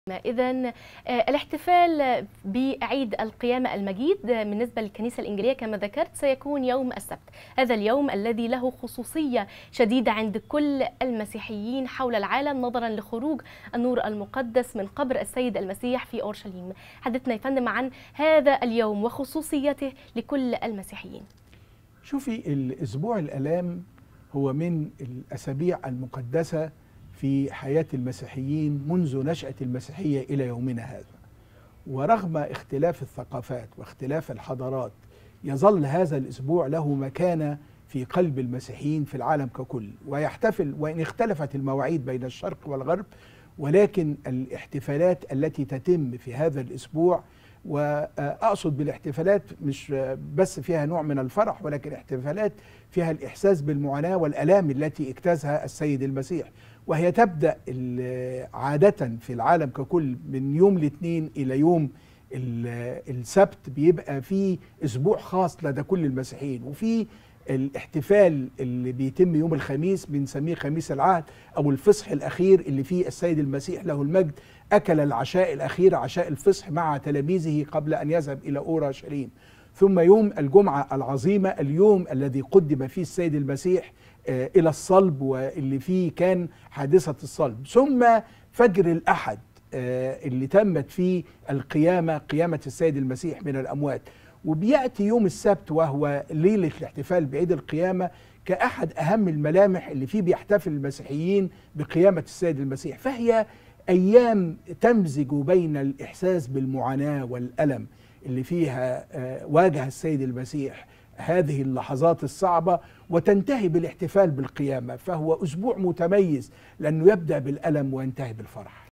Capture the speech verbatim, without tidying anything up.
إذن الاحتفال بعيد القيامة المجيد بالنسبة للكنيسة الإنجيلية كما ذكرت سيكون يوم السبت، هذا اليوم الذي له خصوصية شديدة عند كل المسيحيين حول العالم نظرا لخروج النور المقدس من قبر السيد المسيح في أورشليم. حدثنا يا فندم عن هذا اليوم وخصوصيته لكل المسيحيين. شوفي، الأسبوع الآلام هو من الأسابيع المقدسة في حياة المسيحيين منذ نشأة المسيحية إلى يومنا هذا، ورغم اختلاف الثقافات واختلاف الحضارات يظل هذا الأسبوع له مكانة في قلب المسيحيين في العالم ككل، ويحتفل وإن اختلفت المواعيد بين الشرق والغرب، ولكن الاحتفالات التي تتم في هذا الأسبوع، وأقصد بالاحتفالات مش بس فيها نوع من الفرح، ولكن احتفالات فيها الإحساس بالمعاناة والألام التي اجتازها السيد المسيح، وهي تبدأ عادة في العالم ككل من يوم الاثنين إلى يوم السبت، بيبقى في أسبوع خاص لدى كل المسيحيين. وفي الاحتفال اللي بيتم يوم الخميس بنسميه خميس العهد أو الفصح الأخير، اللي فيه السيد المسيح له المجد أكل العشاء الأخير عشاء الفصح مع تلاميذه قبل أن يذهب إلى أورشليم. ثم يوم الجمعة العظيمة، اليوم الذي قدم فيه السيد المسيح إلى الصلب واللي فيه كان حادثة الصلب. ثم فجر الأحد اللي تمت فيه القيامة، قيامة السيد المسيح من الأموات. وبيأتي يوم السبت وهو ليلة الاحتفال بعيد القيامة كأحد أهم الملامح اللي فيه بيحتفل المسيحيين بقيامة السيد المسيح. فهي أيام تمزج بين الإحساس بالمعاناة والألم اللي فيها واجه السيد المسيح هذه اللحظات الصعبة، وتنتهي بالاحتفال بالقيامة. فهو أسبوع متميز لأنه يبدأ بالألم وينتهي بالفرح.